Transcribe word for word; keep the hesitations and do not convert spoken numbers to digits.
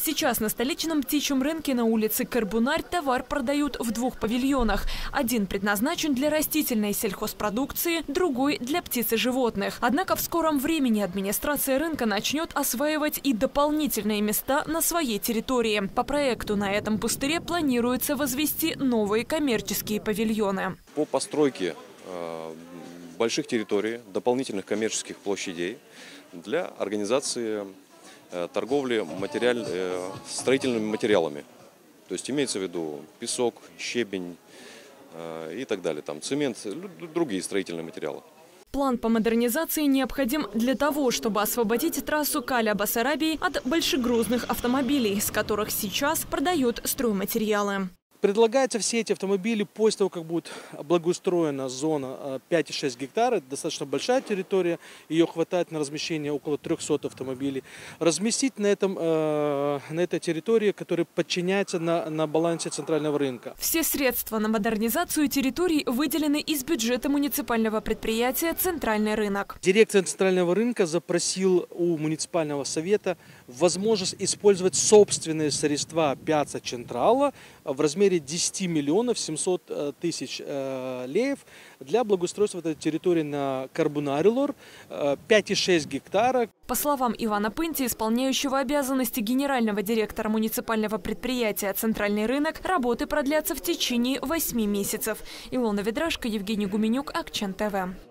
Сейчас на столичном птичьем рынке на улице Карбунарь товар продают в двух павильонах. Один предназначен для растительной сельхозпродукции, другой для птиц и животных. Однако в скором времени администрация рынка начнет осваивать и дополнительные места на своей территории. По проекту на этом пустыре планируется возвести новые коммерческие павильоны. По постройке э, больших территорий, дополнительных коммерческих площадей для организации э, торговли материаль, э, строительными материалами. То есть имеется в виду песок, щебень э, и так далее, там цемент, другие строительные материалы. План по модернизации необходим для того, чтобы освободить трассу Каля-Басарабии от большегрузных автомобилей, с которых сейчас продают стройматериалы. Предлагается все эти автомобили после того, как будет благоустроена зона пять и шесть гектара, это достаточно большая территория, ее хватает на размещение около трёхсот автомобилей, разместить на, этом, на этой территории, которая подчиняется на, на балансе центрального рынка. Все средства на модернизацию территорий выделены из бюджета муниципального предприятия «Центральный рынок». Дирекция Центрального рынка запросил у муниципального совета возможность использовать собственные средства Пиацца Централа в размере десяти миллионов семьсот тысяч э, леев для благоустройства этой территории на Карбунарь-Лор, э, пять и шесть гектара. По словам Ивана Пынти, исполняющего обязанности генерального директора муниципального предприятия «Центральный рынок», работы продлятся в течение восьми месяцев. Илона Ведрашко, Евгений Гуменюк, Акчен ТВ.